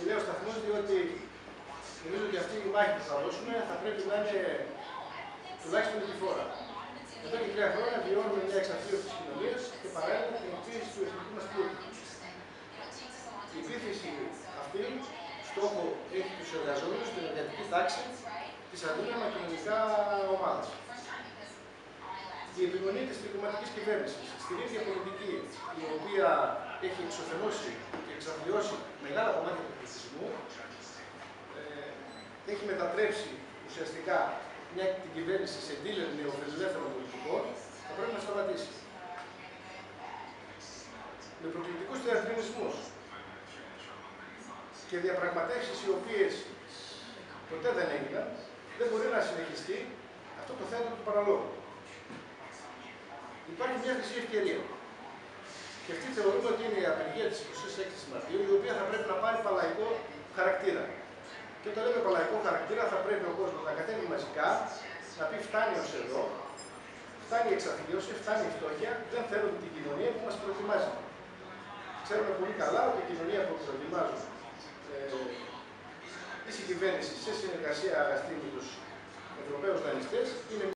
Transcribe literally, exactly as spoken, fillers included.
Και λέω σταθμούς διότι νομίζω ότι αυτή η μάχη που θα δώσουμε θα πρέπει να είναι τουλάχιστον νικηφόρα. Εδώ και τρία χρόνια βιώνουμε μια εξαθλίωση της κοινωνίας και παράλληλα την εκποίηση του εθνικού μας πλούτου. Η επίθεση αυτή στόχο έχει τους εργαζόμενους στην εργατική τάξη της αδύναμα κοινωνικά ομάδας. Η επιμονή της τρικοματικής κυβέρνησης στην ίδια πολιτική, η οποία έχει εξωφενώσει και εξαθλιώσει μεγάλα κομμάτια του πληθυσμού, ε, έχει μετατρέψει ουσιαστικά μια, την κυβέρνηση σε dealer νεοφιλελεύθερων πολιτικών, θα πρέπει να σταματήσει. Με προκλητικούς θεατρινισμούς και διαπραγματεύσεις οι οποίες ποτέ δεν έγιναν, δεν μπορεί να συνεχιστεί αυτό το θέατρο του παραλόγου. Υπάρχει μια χρυσή ευκαιρία. Και αυτή θεωρούμε ότι είναι η απεργία της εικοστής έκτης Μαρτίου, η οποία θα πρέπει να πάρει παλαϊκό χαρακτήρα. Και όταν λέμε παλαϊκό χαρακτήρα, θα πρέπει ο κόσμος να κατέβει μαζικά, να πει φτάνει ως εδώ, φτάνει η εξαθλίωση, φτάνει η φτώχεια, δεν θέλουν την κοινωνία που μας προετοιμάζει. Ξέρουμε πολύ καλά ότι η κοινωνία που προετοιμάζουν ε, η κυβέρνηση σε συνεργασία αγαστή με τους Ευρωπαίους δανειστές είναι